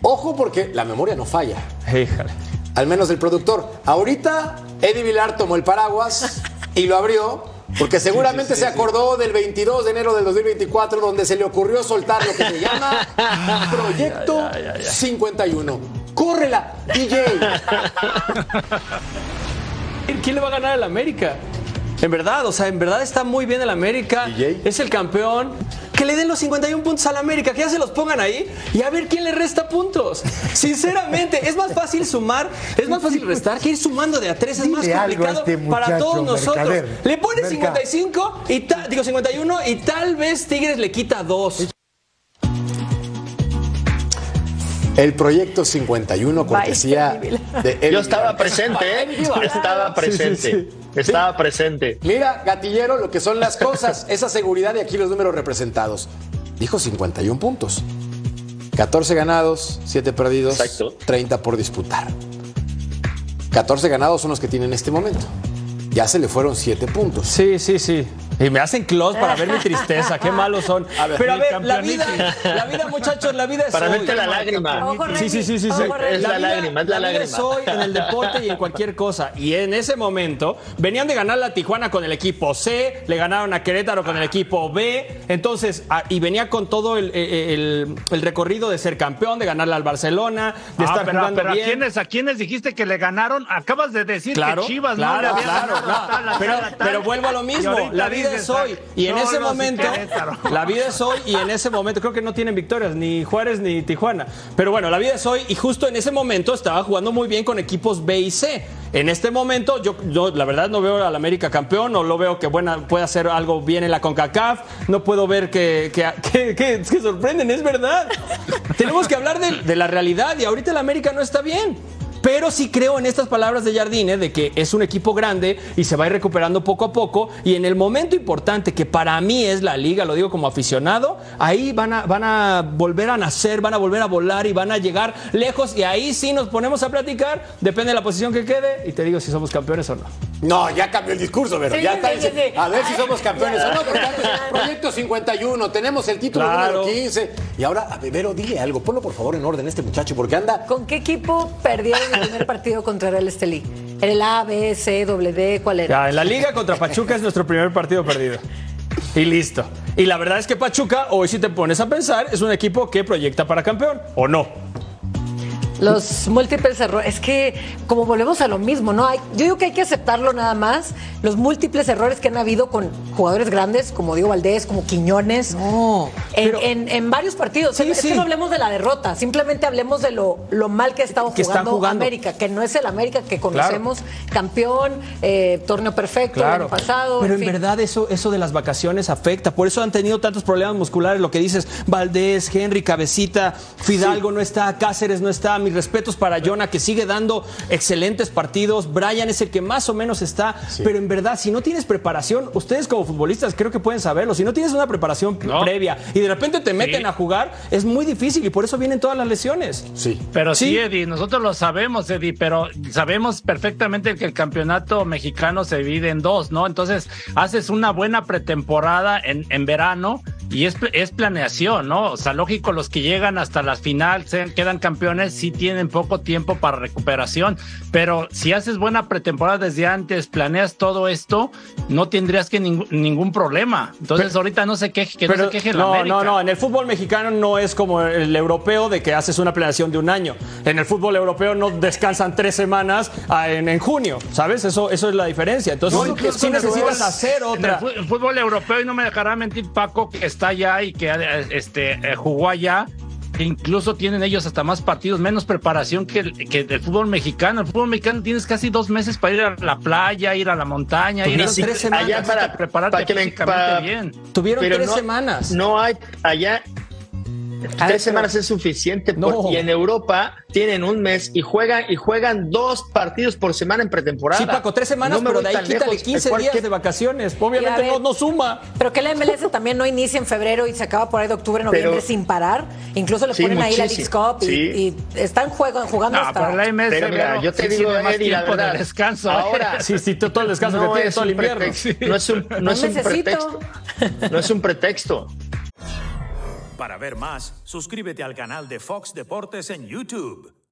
Ojo porque la memoria no falla. Híjole. Al menos el productor. Ahorita Eddie Vilar tomó el paraguas y lo abrió porque seguramente se acordó del 22 de enero del 2024 donde se le ocurrió soltar lo que se llama Proyecto 51. ¡Córrela, DJ! ¿Quién le va a ganar al América? En verdad, o sea, en verdad está muy bien el América. DJ. Es el campeón. Que le den los 51 puntos al América, que ya se los pongan ahí y a ver quién le resta puntos. Sinceramente, es más fácil sumar, es más fácil restar que ir sumando de a tres. Es más complicado para todos nosotros. Le pones 55 y 51 y tal vez Tigres le quita 2. El Proyecto 51, cortesía de Eddie Yo estaba Vilar. presente, estaba presente. Estaba presente. Mira, gatillero, lo que son las cosas, esa seguridad y aquí los números representados. Dijo 51 puntos. 14 ganados, 7 perdidos, Exacto. 30 por disputar. 14 ganados son los que tienen en este momento. Ya se le fueron 7 puntos. Sí. Y me hacen close para ver mi tristeza. Qué malos son. Pero a ver, la vida, muchachos, la vida es Para hoy. verte la lágrima. Sí. Es la lágrima. vida es hoy en el deporte y en cualquier cosa. Y en ese momento venían de ganar a Tijuana con el equipo C, le ganaron a Querétaro con el equipo B. Entonces, y venía con todo el recorrido de ser campeón, de ganarle al Barcelona, de estar jugando pero bien. ¿a quiénes dijiste que le ganaron? Acabas de decir que Chivas no le claro. había ganado. Pero vuelvo a lo mismo. La vida es hoy. Y en ese momento, la vida es hoy y en ese momento, creo que no tienen victorias, ni Juárez ni Tijuana. Pero bueno, la vida es hoy y justo en ese momento estaba jugando muy bien con equipos B y C. En este momento, yo la verdad no veo al América campeón, no lo veo que pueda hacer algo bien en la CONCACAF, no puedo ver que sorprenden, es verdad. Tenemos que hablar de la realidad y ahorita el América no está bien. Pero sí creo en estas palabras de Jardine de que es un equipo grande y se va a ir recuperando poco a poco. Y en el momento importante, que para mí es la liga, lo digo como aficionado, ahí van a volver a nacer, van a volver a volar y van a llegar lejos. Y ahí sí nos ponemos a platicar, depende de la posición que quede. Y te digo si somos campeones o no. No, ya cambió el discurso, pero ya está. Sí. A ver si somos campeones o no, porque antes Proyecto 51, tenemos el título número 15. Y ahora, a Vero, dile algo, ponlo por favor en orden este muchacho, porque anda... ¿Con qué equipo perdieron el primer partido contra Real Estelí? ¿Era el A, B, C, D? ¿Cuál era? Ya, en la liga contra Pachuca es nuestro primer partido perdido. Y listo. Y la verdad es que Pachuca, hoy si te pones a pensar, es un equipo que proyecta para campeón, ¿o no? Los múltiples errores, es que como volvemos a lo mismo, ¿no? Yo digo que hay que aceptarlo nada más, los múltiples errores que han habido con jugadores grandes, como Diego Valdés, como Quiñones, en varios partidos. Es que no hablemos de la derrota, simplemente hablemos de lo mal que ha estado jugando América, que no es el América que conocemos, campeón, torneo perfecto, el año pasado. Pero en verdad eso de las vacaciones afecta, por eso han tenido tantos problemas musculares, lo que dices, Valdés, Henry, Cabecita, Fidalgo no está, Cáceres no está, mis respetos para Jonah, que sigue dando excelentes partidos. Brian es el que más o menos está. Pero en verdad, si no tienes preparación, ustedes como futbolistas creo que pueden saberlo. Si no tienes una preparación previa y de repente te meten a jugar, es muy difícil y por eso vienen todas las lesiones. Pero sí, Eddie, nosotros lo sabemos, Eddie, pero sabemos perfectamente que el campeonato mexicano se divide en dos, ¿no? Entonces, haces una buena pretemporada en verano y es planeación, ¿no? O sea, lógico, los que llegan hasta la final, quedan campeones, sí tienen poco tiempo para recuperación, pero si haces buena pretemporada desde antes, planeas todo esto, no tendrías ningún problema. Entonces ahorita no se queje, no se queje la América. No, en el fútbol mexicano no es como el europeo de que haces una planeación de un año. En el fútbol europeo no descansan 3 semanas en junio, ¿sabes? Eso es la diferencia. Entonces, si necesitas hacer otra. En el fútbol europeo, y no me dejará mentir Paco, que está allá y que jugó allá, incluso tienen ellos hasta más partidos, menos preparación que el fútbol mexicano. El fútbol mexicano tienes casi 2 meses para ir a la playa, ir a la montaña, ir a 3 semanas allá para prepararte físicamente bien. Tuvieron 3 semanas. No hay allá. 3 semanas es suficiente y en Europa tienen 1 mes y juegan 2 partidos por semana en pretemporada. Sí, Paco, 3 semanas, pero de ahí quítale 15 días de vacaciones. Obviamente no suma. Pero que la MLS también no inicia en febrero y se acaba por ahí de octubre, noviembre sin parar. Incluso le ponen ahí la Leagues Cup y están jugando hasta... Pero la MLS, pero mira, yo te digo, Eddie, la verdad, de descanso. Ahora, todo el descanso que tiene todo el invierno. No es un pretexto. No es un pretexto. Para ver más, suscríbete al canal de Fox Deportes en YouTube.